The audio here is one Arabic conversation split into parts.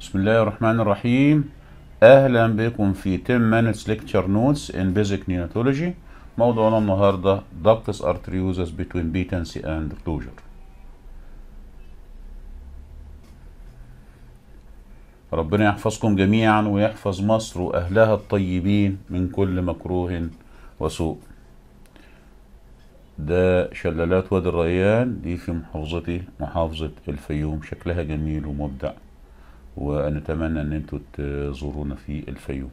بسم الله الرحمن الرحيم. أهلا بكم في 10 minutes lecture notes in basic neonatology. موضوعنا النهاردة ductus arteriosus between patency and closure. ربنا يحفظكم جميعا ويحفظ مصر وأهلها الطيبين من كل مكروه وسوء. ده شلالات وادي الريان دي في محافظتي محافظة الفيوم، شكلها جميل ومبدع، ونتمنى ان انتوا تزورونا في الفيوم.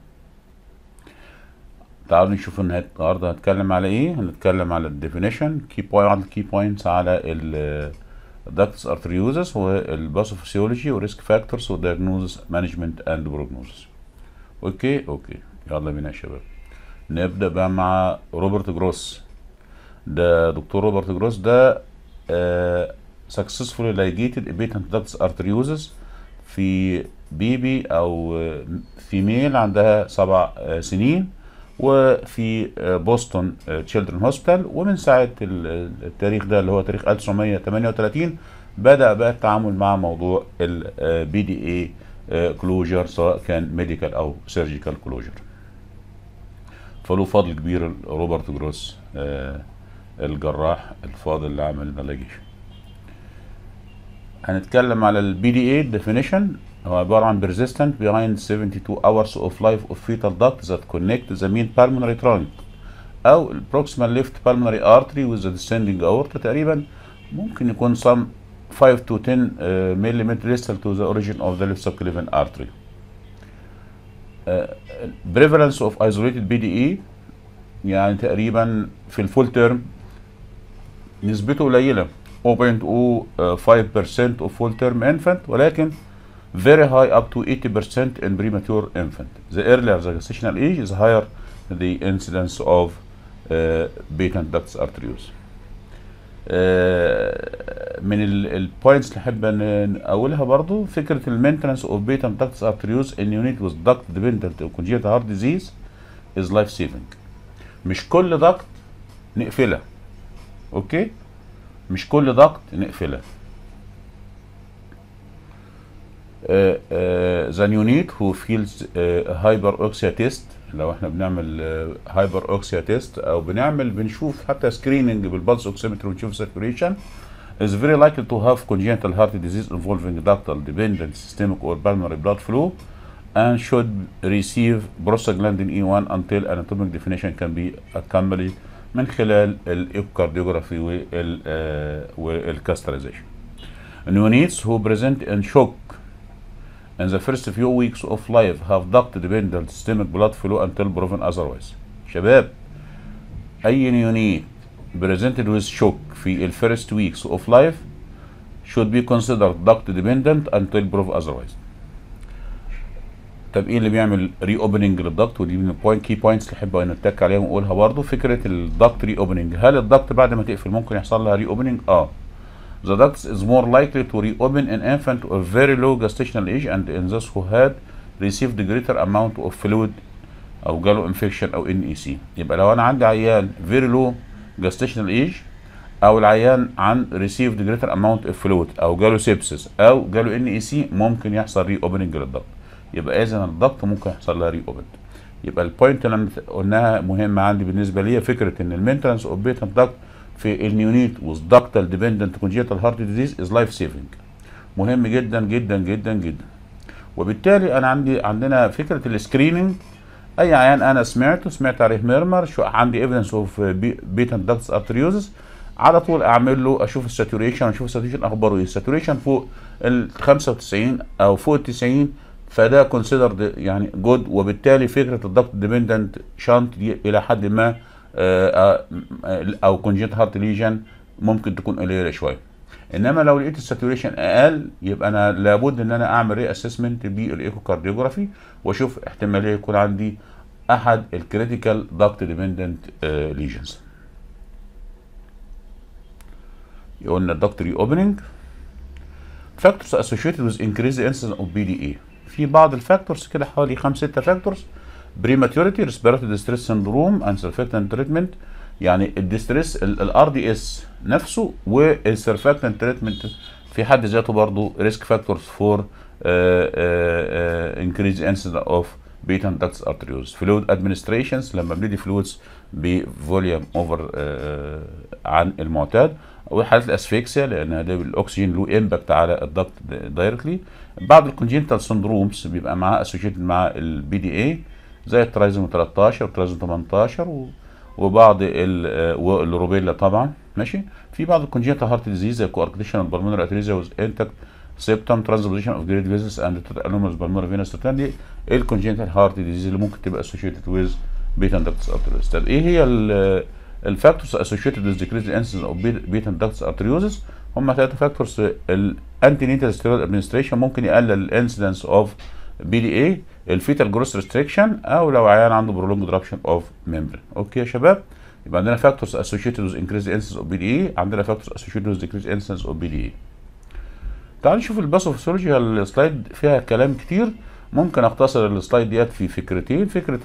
تعالوا نشوف النهارده هنتكلم على ايه. هنتكلم على الديفينيشن كي بوينتس على الداكتس ارتريوزس والباثوفيسيولوجي وريسك فاكتورز ودياجنوزس مانجمنت اند بروجنوزس. اوكي يلا بينا يا شباب. نبدا بقى مع روبرت جروس. ده دكتور روبرت جروس ده successfully ligated patent ductus arteriosus في بيبي او فيميل عندها 7 سنين، وفي بوسطن تشيلدرن هوسبيتال. ومن ساعة التاريخ ده اللي هو تاريخ 1938 بدأ بقى التعامل مع موضوع البي دي اي كلوجر، سواء كان ميديكال او سيرجيكال كلوجر. فله فضل كبير روبرت جروس الجراح الفاضل اللي عمل النلاجيشن. هنتكلم على البي دي اي ديفينيشن. هو عبارة عن persistent behind 72 hours of life of fetal duct that connect the main pulmonary trunk أو proximal left pulmonary artery with the descending aorta. تقريبا ممكن يكون some 5 to 10 millimeter distal to the origin of the left subclavian artery. Prevalence of isolated BDE يعني تقريبا في الفول تيرم نسبته قليلة 0.05% of full term infant، ولكن very high up to 80% in premature infant. The earlier the gestational age is higher the incidence of patent ductus arteriosus. من البوينتس اللي احب اقولها برضو فكره المينتنس اوف patent ductus arteriosus in unit with duct dependent congenital heart disease is life saving. مش كل ضغط نقفلها، اوكي، مش كل ضغط نقفلها. the unit who feels hyperoxia test، لو احنا بنعمل hyperoxia test او بنشوف حتى سكريننج بالبلس اوكسيمتر ونشوف saturation is very likely to have congenital heart disease involving ductal dependent systemic or pulmonary blood flow and should receive prostaglandin E1 until anatomic definition can be accomplished من خلال الايكوكارديوجرافي والكاسترايزيشن. Neonates who present in shock in the first few weeks of life have duct dependent systemic blood flow until proven otherwise. شباب، اي نيونيت presented with shock في first weeks of life should be considered duct dependent until proven otherwise. طب ايه اللي بيعمل ري اوبننج للضغط؟ ودي من كي بوينتس اللي احب نتك عليها ونقولها برضو. فكره الضغط ري اوبننج، هل الضغط بعد ما تقفل ممكن يحصل لها ري اوبننج؟ The duct is more likely to reopen in infant of very low gestational age and in those who had received greater amount of fluid او جاله infection او NEC. يبقى لو انا عندي عيان very low gestational age او العيان عن received greater amount of fluid او جاله sepsis او جاله NEC ممكن يحصل ري اوبننج للضغط. يبقى اذا الضغط ممكن يحصل لها ري اوبن. يبقى البوينت اللي قلناها مهمه عندي بالنسبه لي فكره ان المينتنس اوف بيتنت داكت في النيونيت وذ داكتال ديبندنت كونجيتال هارت ديزيز از لايف سيفنج. مهم جدا جدا جدا جدا. وبالتالي انا عندنا فكره السكريننج. اي عيان انا سمعت عليه ميرمر، شو عندي ايفيدنس اوف بيتنت داكتس ارتريوزس، على طول اعمل له اشوف الساتوريشن، اخباره ايه. الساتوريشن فوق ال 95 او فوق ال 90 فده كونسيدرد يعني جود. وبالتالي فكره الضغط ديبندنت شانت دي الى حد ما او كونجنت هارت ليجن ممكن تكون قليله شويه. انما لو لقيت الساتوريشن اقل يبقى انا لابد ان انا اعمل ري اسسمنت بالايكوكارديوجرافي واشوف احتماليه يكون عندي احد الكريتيكال ضغط ديبندنت ليجنز. قلنا الضغط ري اوبننج. فاكتورز associated with increased incidence of BDA. في بعض الفاكتورز كده حوالي 5-6 فاكتورز. بريماتوريتي، ريسبيراتوري ديستريس سندروم، اند سرفاكتنت تريتمنت. يعني الديستريس الار دي اس نفسه والسرفاكتنت تريتمنت في حد ذاته برضه ريسك فاكتورز فور increase incidence of patent ductus arteriosus. fluid administrations لما بندي فلويدز بفوليوم اوفر عن المعتاد، وحالة الاسفيكسيا لان ده الاكسجين له امباكت على الضغط دايركتلي. بعض الكونجنتال سندرومز بيبقى معاه اسوشيتد مع البي دي اي زي الترايزوم 13 والترايزوم 18 وبعض الروبيلا طبعا ماشي. في بعض الكونجنتال هارت ديزيز زي كواركتيشن بالمونري اتريزيا وز انتاكت سيبتم ترانسبوزيشن اوف جريد فيزلز اند انومالز بالمونري فينس دي الكونجنتال هارت ديزيز اللي ممكن تبقى اسوشيتد ويز بيتان داكتس ارتريوزس. طب ايه هي الفاكتورز اسوشيتد ويز ديكريز انسنس اوف بيتان داكتس ارتريوزس؟ هم ثلاثه فاكتورز. الانتي نيتال ستيرويد ادمنستريشن ممكن يقلل الانسيدنس اوف بي دي اي، الفيتال جروس ريستريكشن، او لو عيان عنده برولونج رابشن اوف ميمبرين. اوكي يا شباب، يبقى عندنا فاكتورز اسوشيتد ويز انكريز انسنس اوف بي دي اي، عندنا فاكتورز اسوشيتد ويز ديكريز انسنس اوف بي دي اي. تعالوا نشوف الباثوفيسيولوجي. السلايد فيها كلام كتير، ممكن اختصر السلايد ديت في فكرتين. فكره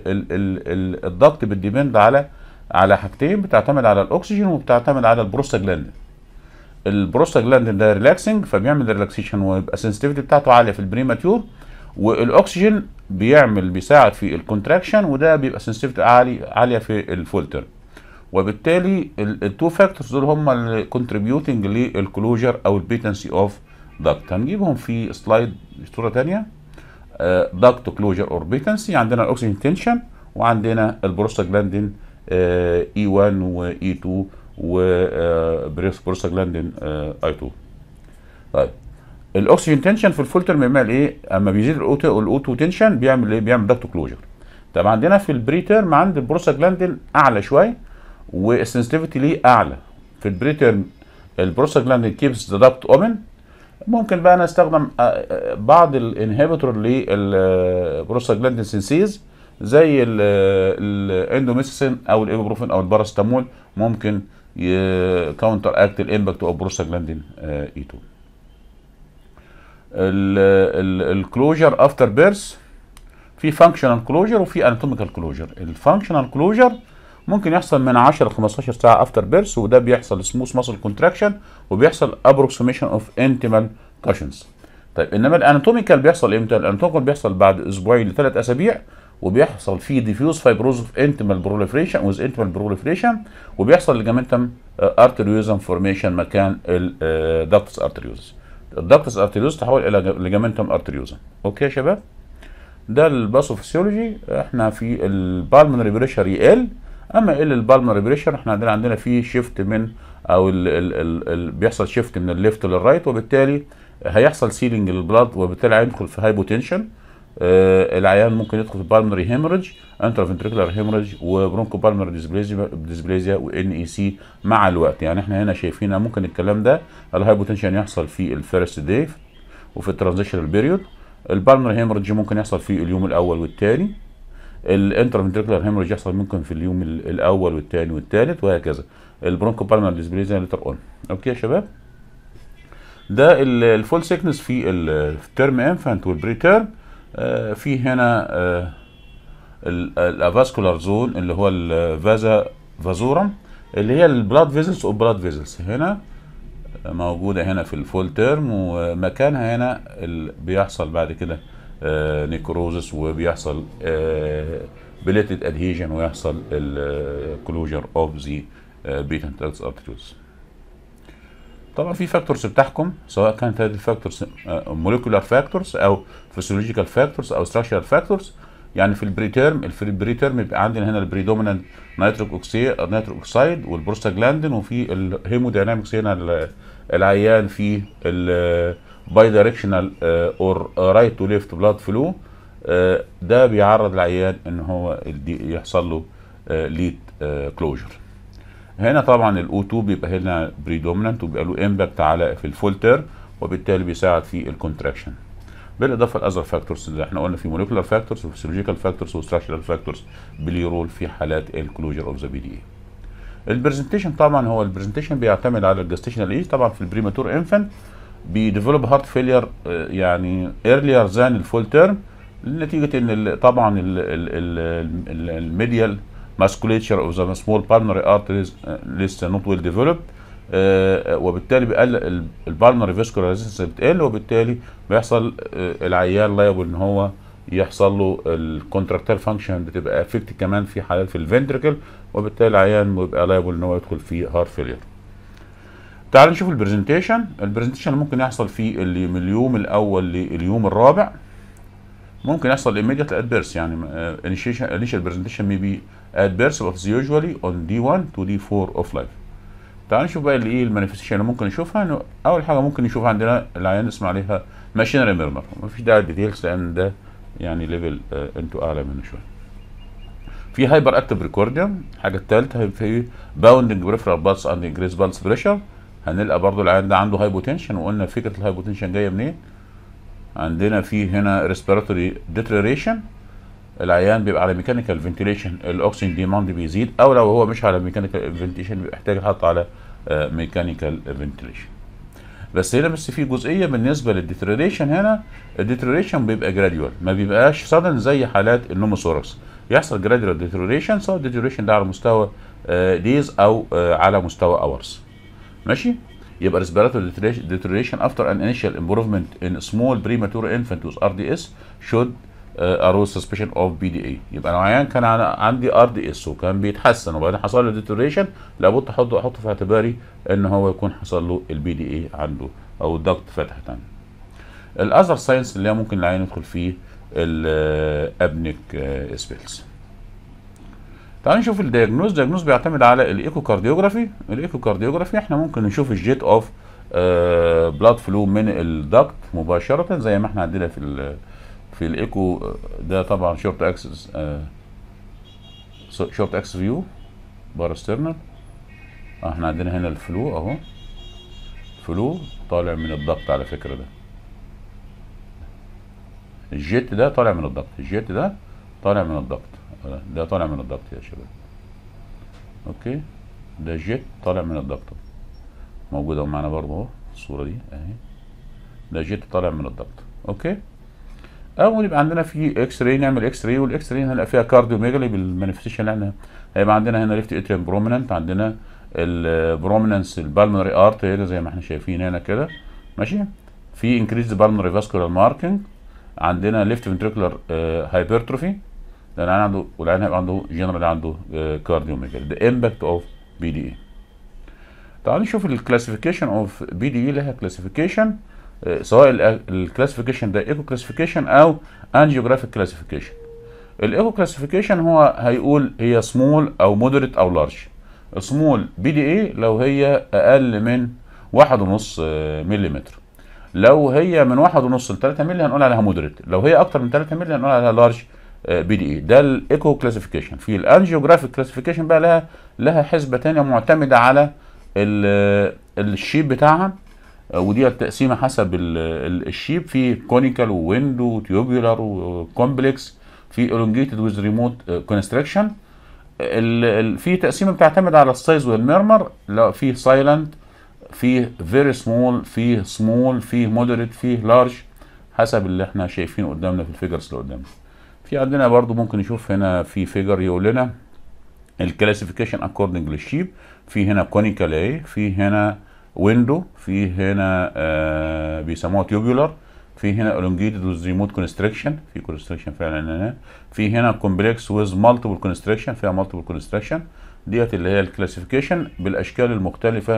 الضغط بتديبند على حاجتين، بتعتمد على الاكسجين وبتعتمد على البروستاجلاندين. البروستاجلاندين ده ريلاكسنج فبيعمل ريلاكسيشن ويبقى السنسيتيفيتي بتاعته عاليه في البريماتيور، والاكسجين بيساعد في الكونتراكشن وده بيبقى سنسيتيفيتي عاليه في الفول تيرم. وبالتالي التو فاكتورز دول هم اللي كونتريبيوتنج للكلوجر او البيتنسي اوف داكت. هنجيبهم في سلايد صوره ثانيه. داكت كلوجر اور بيتنسي، عندنا الاكسجين تنشن وعندنا البروستاجلاندين اي 1 واي 2 وبروستاجلاندين اي 2. طيب الاكسجين تنشن في الفول تيرم بيعمل ايه؟ اما بيزيد الاو 2 تنشن بيعمل ايه؟ بيعمل داكت كلوجر. طب عندنا في البري تيرم عند البروستاجلاندين اعلى شويه والسنسيتيفيتي ليه اعلى. في البري تيرم البروستاجلاندين كيبس ذا داكت اوبن. ممكن بقى نستخدم بعض الانهبيتور للبروستاجلاندين سينسيز زي الاندوميسيسين او الايبوبروفين او الباراستامول، ممكن يكاونتر اكت الامباكت اوف بروستاجلاندين اي 2. الكلوجر افتر بيرث في فانكشنال كلوجر وفي اناتوميكال كلوجر. الفانكشنال كلوجر ممكن يحصل من 10 ل 15 ساعه افتر بيرث، وده بيحصل سموث ماسل كونتراكشن وبيحصل ابروكسيميشن اوف انتيمال كاشنز. طيب انما الاناتوميكال بيحصل امتى؟ الاناتوميكال بيحصل بعد اسبوعين ل3 اسابيع، وبيحصل فيه ديفيوز فايبروز اوف انتيمال بروليفريشن ويز انتيمال بروليفريشن، وبيحصل ليجامنتم ارتريوزم فورميشن مكان الداكتس ارتريوزس. الداكتس ارتريوزس تحول الى ليجامنتم ارتريوزم. اوكي يا شباب، ده الباثوفيسيولوجي. احنا في البالمونري بريشر يقل، اما البالمونري بريشر احنا عندنا فيه شيفت من او بيحصل شيفت من الليفت للرايت، وبالتالي هيحصل سيلينج للبلاد وبالتالي هيدخل في هايبوتنشن. العيان ممكن يدخل في بالمونري هيموريج، انترافنتريكولار هيموريج، وبرونكو بالمونري ديسبليزيا وان اي سي مع الوقت. يعني احنا هنا شايفين ممكن الكلام ده الهايبوتنشن يحصل في الفيرست داي وفي الترانزيشنال بيريود. البالمونري هيموريج ممكن يحصل في اليوم الاول والثاني. الانترافنتريكولار هيموريج يحصل ممكن في اليوم الاول والثاني والثالث وهكذا. البرونكو بالمونري ديسبليزيا ليتر اون. اوكي يا شباب، ده الفول سيكنس في التيرم انفانت والبري تيرم. في هنا الافاسكولار زون اللي هو الفازا فازورم اللي هي البلاد فيزلز وبلاد فيزلز هنا موجوده هنا في الفول تيرم، ومكانها هنا بيحصل بعد كده نيكروزس وبيحصل بليتد ادهيجن ويحصل الكلوجر اوف ذا بيتنت ارتريوز. طبعا في فاكتورز بتحكم، سواء كانت هذه الفاكتورز موليكولار فاكتورز او فيسيولوجيكال فاكتورز او ستراكشرال فاكتورز. يعني في البري تيرم يبقى عندنا هنا البريدومينانت نيتريك اوكسيد والبروستاجلاندين، وفي الهيموداينامكس هنا العيان في باي دايركشنال اور رايت تو ليفت بلاد فلو. ده بيعرض العيان ان هو يحصل له ليد كلوجر. هنا طبعا الاو 2 بيبقى هنا بريدومينانت وبيبقى له امباكت في الفول تيرم، وبالتالي بيساعد في الكونتراكشن. بالاضافه لاذر فاكتورز اللي احنا قلنا في موليكولار فاكتورز وفيسيولوجيكال فاكتورز وستراكشرال فاكتورز بلي رول في حالات الكلوجر اوف ذا بي دي اي. البرزنتيشن طبعا هو البرزنتيشن بيعتمد على الجستيشنال ايج. طبعا في البريماتور انفانت بيديفلوب هارت فيلير يعني ايرلير ذان الفول تيرم، نتيجه ان طبعا الميديال musculature of the small pulmonary arteries لسه not well developed. وبالتالي بيقلل البالمري فيسكولار ريزيستنس بتقل، وبالتالي بيحصل العيان لايبل ان هو يحصل له الكونتراكتيل فانكشن بتبقى افكت كمان في حالات في الفنتركل، وبالتالي العيان بيبقى لايبل ان هو يدخل في هارت فيلير. تعالوا نشوف البرزنتيشن. البرزنتيشن ممكن يحصل في اللي من اليوم الاول لليوم الرابع، ممكن يحصل immediate adverse يعني initial presentation may be adverse but is usually on D1 to D4 of life. تعالوا نشوف بقى اللي ايه المانيفستيشن اللي ممكن نشوفها. انه اول حاجه ممكن نشوفها عندنا العيان اسمه عليها ماشينري ميرمر، مفيش داعي للديتيلز لان ده يعني ليفل انتوا اعلى منه شويه. في هايبر اكتيف ريكورديوم. الحاجه الثالثه في باوندنج بريفرال بالس اند انكريز بالس بريشر. هنلقى برضو العيان ده عنده هايبوتنشن، وقلنا فكره الهايبوتنشن جايه منين؟ عندنا في هنا ريسبيراتوري ديتريريشن، العيان بيبقى على ميكانيكال فنتيليشن الاكسجين ديماند بيزيد، او لو هو مش على ميكانيكال فنتيليشن بيبقى محتاج يحط على ميكانيكال فنتيليشن. بس هنا بس في جزئيه بالنسبه للديتريريشن، هنا الديتريريشن بيبقى جراديوال، ما بيبقاش سادن زي حالات النوموثوركس، يحصل جراديوال ديتريريشن، سواء الديتريريشن ده على مستوى ديز او على مستوى اورز. ماشي؟ يبقى respiratory deterioration after an initial improvement in small premature infant with RDS should arouse suspicion of BDA. يبقى لو عيان كان عندي RDS وكان بيتحسن وبعدين حصل له deterioration، لابد احطه في اعتباري ان هو يكون حصل له الBDA عنده او الضغط فتحت عنده. الاذر ساينس اللي هي ممكن العيان يدخل فيه الابنك سبيلز. تعالوا نشوف الدياجنوز. الدياجنوز بيعتمد على الايكو كارديوجرافي. الايكو كارديوجرافي احنا ممكن نشوف الجيت اوف بلاد فلو من الدكت مباشره زي ما احنا عندنا في الايكو ده، طبعا شورت اكسس فيو باراسترنال. احنا عندنا هنا الفلو اهو، فلو طالع من الدكت على فكره، ده الجيت ده طالع من الدكت، الجيت ده طالع من الدكت، ده طالع من الضغط يا شباب. اوكي، ده جيت طالع من الضغط، موجوده معانا برضه اهو الصوره دي اهي، ده جيت طالع من الضغط. اوكي، اول يبقى عندنا في اكس راي، نعمل اكس راي، والاكس راي هنلاقي فيها كارديوميجالي بالمانيفستيشن اللي احنا هيبقى عندنا هنا ليفت اتريم بروميننت، عندنا البروميننس البالمونري ارت هنا زي ما احنا شايفين هنا كده. ماشي، في انكريز بالمونري فاسكولار ماركينج، عندنا ليفت فنتريكولار هايبرتروفي، لان انا عنده والعيان هيبقى عنده جنرال عنده كارديوميجالي. ده امباكت اوف بي دي اي. تعالوا نشوف الكلاسيفيكيشن اوف بي دي اي. لها كلاسيفيكيشن، سواء الكلاسيفيكيشن ده ايكو كلاسيفيكيشن او انجيوجرافيك كلاسيفيكيشن. الايكو كلاسيفيكيشن هو هيقول هي سمول او مودريت او لارج. سمول بي دي اي لو هي اقل من 1.5 ملم، لو هي من 1.5 ل 3 مللي هنقول عليها مودريت، لو هي اكتر من 3 مللي هنقول عليها لارج بي دي اي. ده الايكو كلاسيفيكيشن. في الانجيوجرافيك كلاسيفيكيشن بقى لها حسبه ثانيه معتمده على الشيب بتاعها، ودي التقسيمه حسب الشيب، في كونيكال وويندو وتيوبولار وكومبلكس، في الونجيتد ويز ريموت كونستراكشن. في تقسيمه بتعتمد على السايز والميرمر، لا في سايلنت، في فيري سمول، في سمول، في مودريت، في لارج، حسب اللي احنا شايفينه قدامنا في الفيجرز اللي قدامنا. في عندنا برضو ممكن نشوف هنا في فيجر يقول لنا الكلاسيفيكيشن اكوردنج للشيب. في هنا كونيكال اهي، في هنا ويندو، في هنا بيسموها تيوبولار، في هنا elongated with remote constriction، في constriction فعلا هنا، في هنا complex with multiple constriction، فيها multiple constriction. ديت اللي هي الكلاسيفيكيشن بالاشكال المختلفه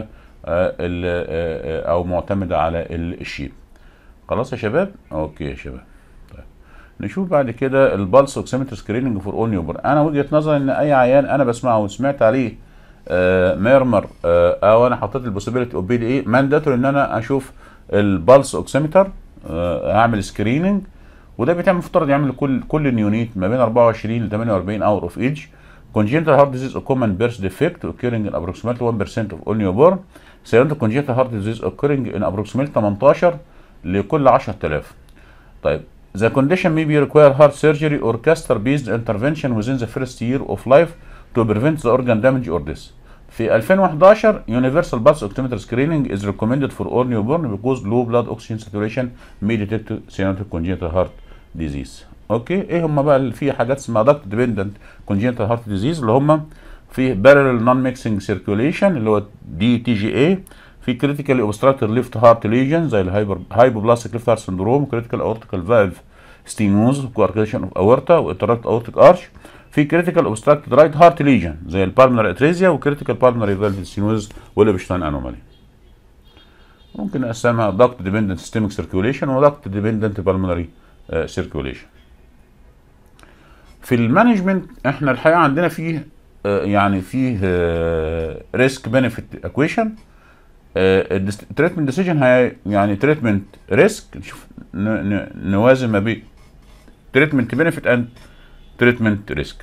او معتمده على الشيب. خلاص يا شباب؟ اوكي يا شباب. طيب نشوف بعد كده البلس اوكسيمتر سكريننج فور اول نيوبر. انا وجهه نظري ان اي عيان انا بسمعه وسمعت عليه ميرمر او انا حطيت البوسيبيليتي اوف بي دي اي، مانداتوري ان انا اشوف البلس اوكسيمتر، اعمل سكريننج، وده بيتعمل مفترض يعمل كل نيونيت ما بين 24 ل 48 اور اوف ايج. congenital heart disease a common birth defect occurring in approximately 1% of all newborn. silent congenital heart disease occurring in approximately 18 لكل 10,000. طيب the condition may be require heart surgery or catheter based intervention within the first year of life to prevent the organ damage or death. في 2011 universal pulse oximeter screening is recommended for all newborn because low blood oxygen saturation may detect cyanotic congenital heart disease. اوكي، ايه هم بقى في حاجات اسمها duct dependent congenital heart disease اللي هم في parallel non mixing circulation اللي هو دي تي جي اي، في critically obstructed left heart lesion زي hypoplastic left heart syndrome، critical aortic valve stenosis، coarctation of aorta وinterrupt aortic arch. في critical obstructed right heart lesion زي البالمونري اتريزيا وcritical pulmonary valve stenosis والابشتاين انومالي. ممكن نقسمها duct dependent systemic circulation و duct dependent pulmonary circulation. في المانجمنت احنا الحقيقه عندنا فيه يعني فيه ريسك بنفيت اكويشن. التريتمنت ديسيجن يعني تريتمنت ريسك، نشوف نوازن ما بين تريتمنت بنفيت اند تريتمنت ريسك.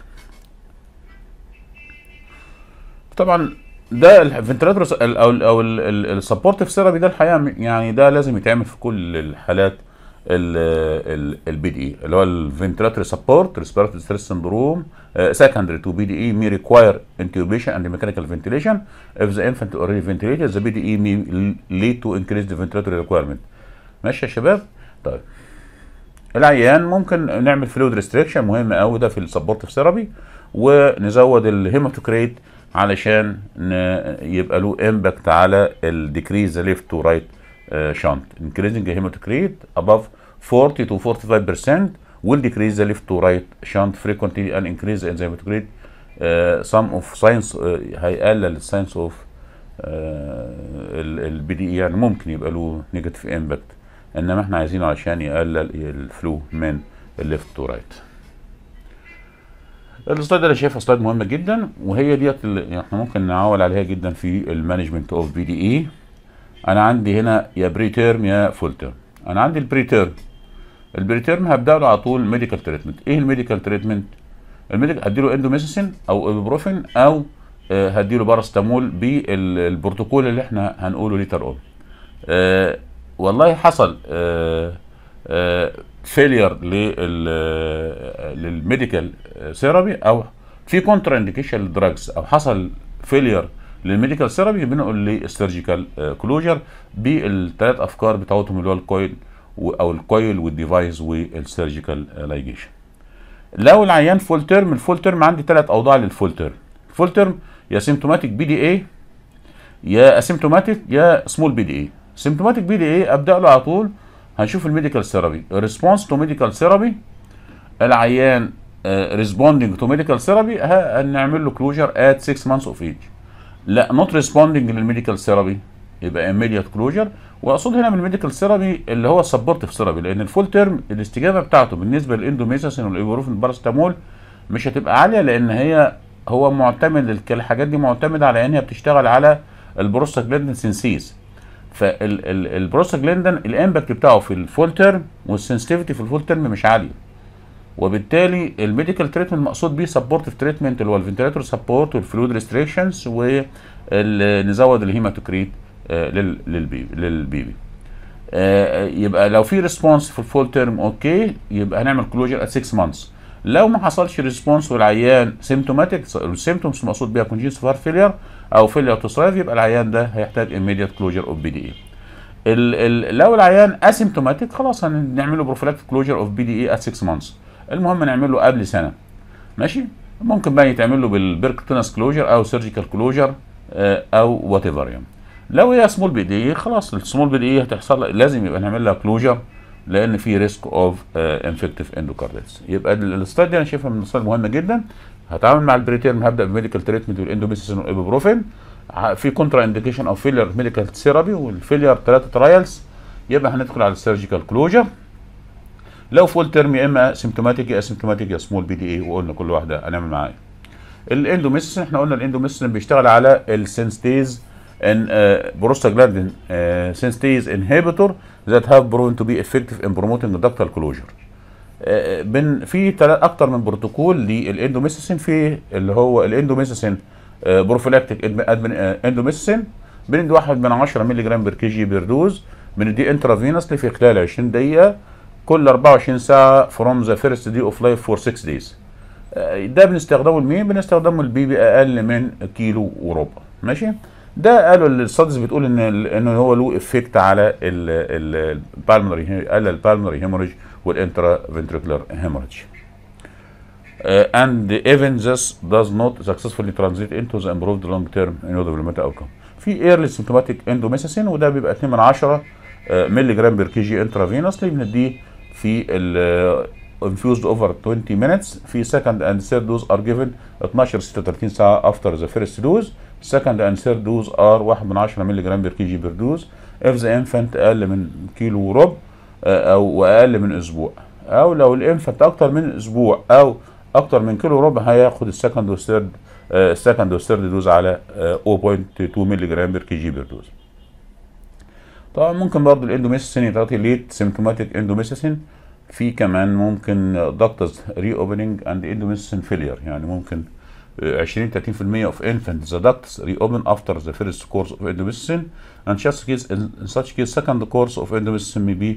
طبعا ده الفنتراتور او السبورتيف ثيرابي ده الحقيقه يعني ده لازم يتعمل في كل الحالات البي دي اي، اللي هو الفنتراتوري سبورت ريسبيراتوري ستريس سندروم secondary to BDE may require intubation and mechanical ventilation. If the infant already ventilated, the BDE may lead to increased ventilatory requirement. ماشي يا شباب؟ طيب العيان ممكن نعمل فلويد ريستريكشن، مهم قوي ده في السبورتيف ثيرابي، ونزود الهيماتوكريت علشان يبقى له امباكت على الديكريز ليفت تو رايت شانت. increasing hematocrit above 40 to 45% will decrease the left to right shunt frequently and increase the hematocrit. some of science هيقلل الساينس اوف البي دي اي، يعني ممكن يبقى له نيجاتيف امباكت، انما احنا عايزينه عشان يقلل الفلو من الليفت تو رايت. السلايد اللي شايفها سلايد مهمه جدا، وهي ديت اللي احنا ممكن نعول عليها جدا في المانجمنت اوف بي دي اي. انا عندي هنا يا بري تيرم يا فول تيرم. انا عندي البري تيرم، البري تيرم هبدا له على طول ميديكال تريتمنت. ايه الميديكال تريتمنت؟ الميديكال هديله اندوميسيسين او ايبوبروفين او هديله باراستامول بالبروتوكول اللي احنا هنقوله ليتر اون. والله حصل فيلير للميديكال ثيرابي او في كونترا انديكيشن للدراجز، او حصل فيلير للميديكال ثيرابي، بنقول للسيرجيكال كلوجر بالثلاث افكار بتاعتهم اللي هو الكويل او الكويل والديفايس والسيرجيكال لايجيشن. لو العيان فول تيرم، الفول تيرم عندي ثلاث اوضاع للفول تيرم. الفول تيرم يا سيمتوماتيك بي دي اي يا اسيمتوماتيك يا سمول بي دي اي. سيمتوماتيك بي دي اي ابدا له على طول هنشوف الميديكال ثيرابي ريسبونس تو ميديكال ثيرابي. العيان ريسبوندينج تو ميديكال ثيرابي هنعمل له كلوجر ات 6 مانثs اوف ايج. لا نوت ريسبوندينج للميديكال ثيرابي يبقى immediate كلوجر. واقصد هنا من الميديكال ثيرابي اللي هو السبورتيف ثيرابي، لان الفول تيرم الاستجابه بتاعته بالنسبه للاندوميساسين والايبوبروفين والباراستامول مش هتبقى عاليه، لان هو معتمد الحاجات دي معتمده على ان هي بتشتغل على البروستاجلاندين سينسيز. فالبروستاجلاندين الامباكت بتاعه في الفول تيرم والسنسيتيفيتي في الفول تيرم مش عاليه، وبالتالي الميديكال تريتمنت المقصود بيه سبورتيف تريتمنت اللي هو الفنتيلاتور سبورت والفلويد ريستريكشنز، ونزود الهيماتوكريت للبيبي. يبقى لو في ريسبونس في الفول تيرم اوكي، يبقى هنعمل كلوجر ات 6 مانثs. لو ما حصلش ريسبونس والعيان سيمتوماتيك، السيمتومز المقصود بيها كونجنتيف هارت فيلير او فيلير تو سرايف، يبقى العيان ده هيحتاج immediate كلوجر اوف بي دي اي. لو العيان اسيمتوماتيك خلاص هنعمل له بروفيلاكتيك كلوجر اوف بي دي اي ات 6 مانثs. المهم نعمل له قبل سنه. ماشي؟ ممكن بقى يتعمل له بالبيركتونس كلوجر او سيرجيكال كلوجر او وات ايفر يعني. لو هي سمول بي دي اي خلاص السمول بي دي اي هتحصل لازم يبقى نعمل لها كلوجر، لان في ريسك اوف انفكتيف اندوكارديتس. يبقى الستادي دي انا شايفها من الستادي مهمه جدا. هتعامل مع البريتيرم، هبدا بميديكال تريتمنت والاندوميسيسين والايبوبروفين. في كونترا انديكيشن او فيلير ميديكال ثيرابي، والفيلير 3 ترايلز، يبقى هندخل على السيرجيكال كلوجر. لو فول تيرم يا اما سيمتوماتيك يا اسيمتوماتيك يا سمول بي دي اي، وقلنا كل واحده هنعمل معاها ايه. الاندوميسيسين احنا قلنا الاندوميسيسين بيشتغل على السنستيز ان بروستاجلاندين سنستيز انهبيتور ذات هاف بروين تو بي افكتيف ان بروموتنج دكتال كلوجر. في اكتر من بروتوكول للاندوميسيسين، في اللي هو الاندوميسيسين بروفيلاكتيك اندوميسيسين بندي 1/10 مللي جرام بير كي جي بير دوز، بندي انترافينوسلي في خلال 20 دقيقه كل 24 ساعه فروم ذا فيرست دي اوف لايف فور 6 دايز. ده بنستخدمه لمين؟ بنستخدمه البيبي اقل من كيلو وربع. ماشي؟ ده قالوا الستاديز بتقول ان هو له افكت على البالمونري، قلل البالمونري هيموريج والانترا فنتريكولار هيموريج. and even this does not successfully translate into the improved long term developmental outcome. في early symptomatic endomycin وده بيبقى 2 من 10 مللي جرام بير كي جي انترافينوسلي، بنديه في ال infused over 20 minutes. في second and third dose are given 12 36 ساعة after the first dose. second and third dose are 1 من 10 مللي جرام بير كي جي بير دوز if the infant أقل من كيلو وربع أو أقل من أسبوع، أو لو الانفنت أكتر من أسبوع أو أكتر من كيلو وربع هياخد السكند والثيرد دوز على 0.2 مللي جرام بير كي جي بير دوز. طبعا ممكن برضه الاندوميسيسين يتعطي ليت سيمتوماتيك اندوميسيسين. في كمان ممكن دكتس ري اوبننج اند اندوميسيسين فيلير، يعني ممكن 20 30% of infants the ducts reopen after the first course of endomycin, and in such case second course of endomycin may be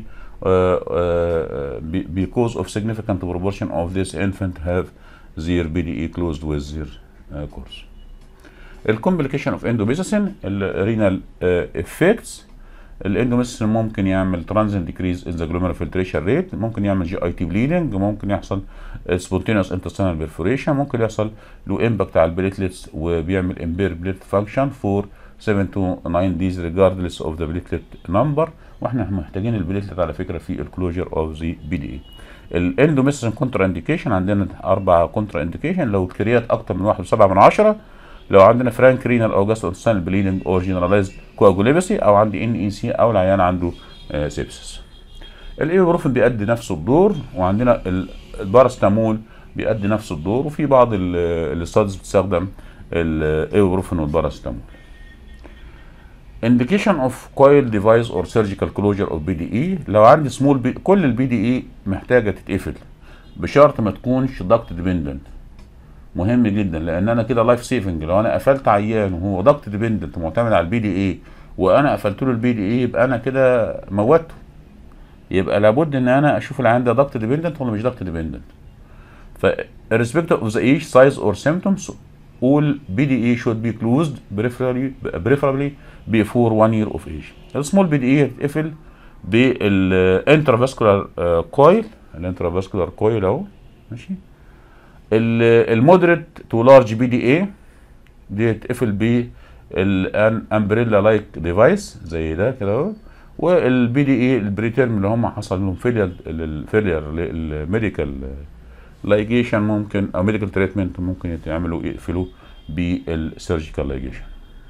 because of significant proportion of this infant have their BDE closed with their course. الcomplication of endomycin الرينال effects. الاندوميسيسين ممكن يعمل transient decrease in the glomerular filtration rate، ممكن يعمل جي اي تي bleeding، ممكن يحصل spontaneous intestinal perforation، ممكن يحصل له امباكت على البليتلتس وبيعمل impaired platelet function for 7 to 9 days regardless of the platelet number. واحنا محتاجين البليتلت على فكره في الكلوجر اوف ذا بي دي اي. الاندوميسيسين كونترا انديكيشن عندنا 4 كونترا انديكيشن لو الكريات اكتر من 1.7، لو عندنا فرانك رينال او جاستروانتستينال بليدنج او جنرالايزد كواجوليبسي، او عندي ان اي سي، او العيان عنده سيبسس. الايبروفين بيأدي نفس الدور، وعندنا الباراستامول بيأدي نفس الدور، وفي بعض الاستادز بتستخدم الايبروفين والباراستامول. indication of coil device or surgical closure of BDE. لو عندي سمول كل البي دي اي محتاجه تتقفل بشرط ما تكونش دكت ديبندنت. مهم جدا، لان انا كده لايف سيفنج. لو انا قفلت عيان وهو دكت ديبندنت معتمد على البي دي اي وانا قفلت له البي دي اي، يبقى انا كده موته. يبقى لابد ان انا اشوف العيان ده دكت ديبندنت ولا مش دكت ديبندنت. ف irrespective of the age, size or symptoms, all BDE should be closed preferably before 1 year of age. السمول BDE هتقفل بالانترافاسكولار كويل، الانترافاسكولار كويل اهو ماشي. المودريت تو لارج بي دي اي دي تقفل بالان امبريلا لايك ديفايس زي ده كده اهو. والبي دي اي البريتيرم اللي هم حصل لهم فيلير الميديكال لايجيشن ممكن، او ميديكال تريتمنت ممكن يتعملوا يقفلوا بالسيرجيكال لايجيشن.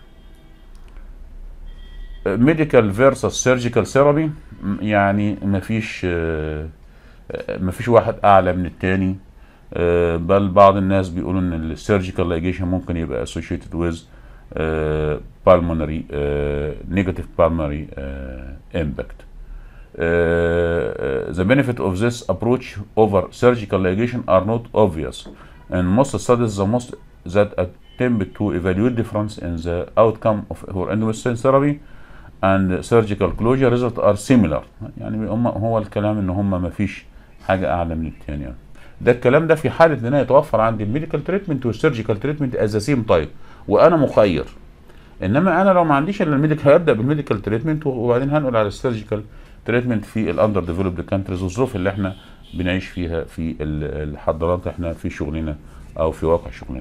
ميديكال فيرسس سيرجيكال ثيرابي، يعني مفيش واحد اعلى من التاني، بل بعض الناس بيقولوا ان السيرجيكال لايجيشن ممكن يبقى associated with pulmonary negative pulmonary impact. The benefit of this approach over surgical ligation are not obvious. In most studies, the most that attempt to evaluate difference in the outcome of endomycin therapy and surgical closure results are similar. يعني هو الكلام ان هم ما فيش حاجه اعلى من الثانيه يعني. ده الكلام ده في حاله ان انا يتوفر عندي الميديكال تريتمنت والسيرجيكال تريتمنت از ذا سيم تايب وانا مخير. انما انا لو ما عنديش الا الميديكال هبدا بالميديكال تريتمنت وبعدين هنقول على السيرجيكال تريتمنت في الاندر ديفلوبد كانتريز والظروف اللي احنا بنعيش فيها في الحضارات احنا في شغلنا او في واقع شغلنا.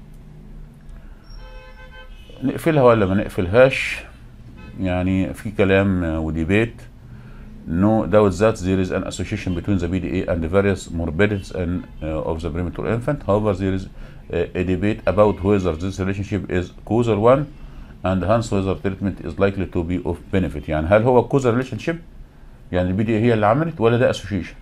نقفلها ولا ما نقفلهاش؟ يعني في كلام وديبيت. No doubt that there is an association between the BDA and the various morbidities of the premature infant. However, there is a debate about whether this relationship is causal one and hence whether treatment is likely to be of benefit. يعني هل هو causal relationship؟ يعني البي دي هي اللي عملت ولا ده association؟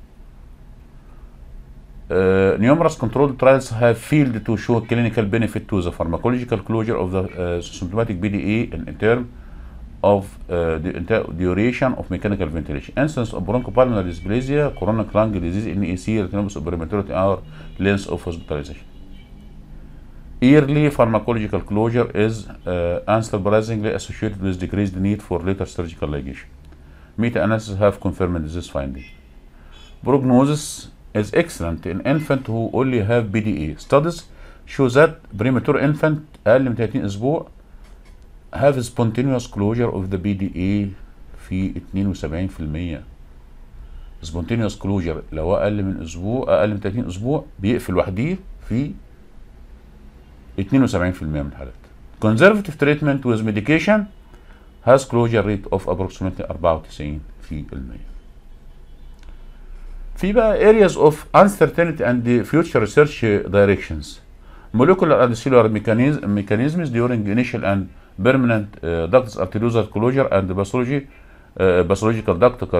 Numerous controlled trials have failed to show clinical benefit to the pharmacological closure of the symptomatic BDA in terms of the duration of mechanical ventilation. Incidence of bronchopulmonary dysplasia, chronic lung disease, NEC, retinopathy of prematurity, or length of hospitalization. Early pharmacological closure is unsurprisingly associated with decreased need for later surgical ligation. Meta-analysis have confirmed this finding. Prognosis is excellent in infant who only have BDA. Studies show that premature infant أقل من 30 أسبوع have spontaneous closure of the BDA في 72%. سبونتينيوس كلوجر لو اقل من اسبوع، اقل من 30 اسبوع بيقفل وحده في 72% من الحالات. conservative treatment with medication has closure rate of approximately 94%. في بقى areas of uncertainty and future research directions. molecular and cellular mechanisms during initial and permanent ductus arteriosus closure and pathological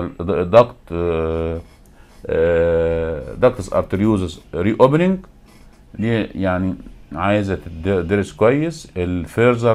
ductus arteriosus reopening. دي يعني عايزه تدرس كويس ال further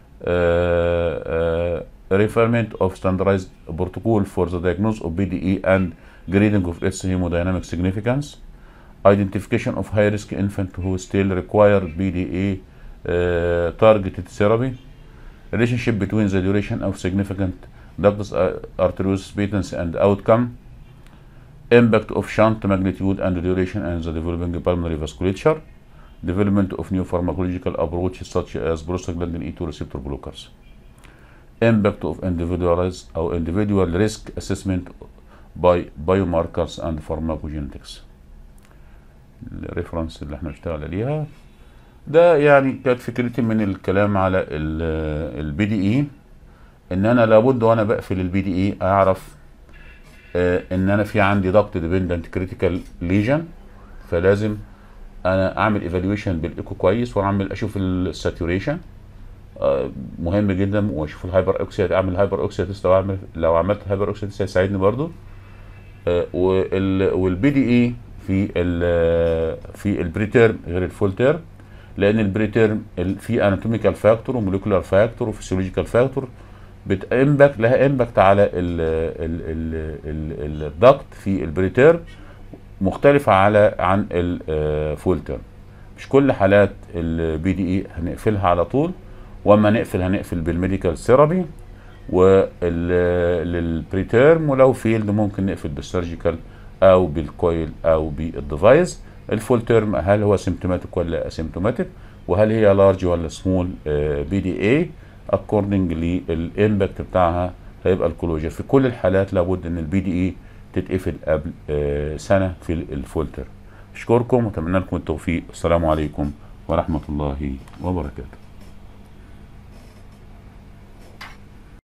refinement of standardized protocol for the diagnosis of BDE and grading of its hemodynamic significance, identification of high risk infant who still require BDE targeted therapy, relationship between the duration of significant ductus arteriosus patency and outcome, impact of shunt magnitude and duration and the developing pulmonary vasculature, development of new pharmacological approaches such as prostaglandin E2 receptor blockers, impact of individual risk assessment by biomarkers and pharmacogenetics. الريفرنس اللي احنا بنشتغل عليها ده يعني كانت فكرتي من الكلام على البي دي اي، ان انا لابد وانا بقفل البي دي اي اعرف ان انا في عندي ضغط ديبندنت كريتيكال ليجن، فلازم انا اعمل ايفالويشن بالايكو كويس واعمل اشوف الساتوريشن مهم جدا، واشوف الهايبر اوكسيد، اعمل هايبر اوكسيد تيست، لو عملت هايبر اوكسيد تيست هيساعدني برضو. والبي دي اي في البريتيرم غير الفول تيرم، لان البريتيرم في اناتوميكال فاكتور وموليكولار فاكتور وفسيولوجيكال فاكتور لها امباكت على الضغط في البريتيرم مختلفة عن الفول تيرم. مش كل حالات البي دي اي هنقفلها على طول، واما هنقفل بالميديكال ثيرابي، وللبريتيرم ولو فيلد ممكن نقفل بالسيرجيكال او بالكويل او بالديفايس. الفول تيرم هل هو سيمتوماتيك ولا اسيمتوماتيك، وهل هي لارج ولا سمول بي دي اي، اكوردنج للامباكت بتاعها هيبقى الكلوجر. في كل الحالات لابد ان البي دي اي تتقفل قبل سنه في الفول تيرم. اشكركم واتمنى لكم التوفيق. السلام عليكم ورحمه الله وبركاته.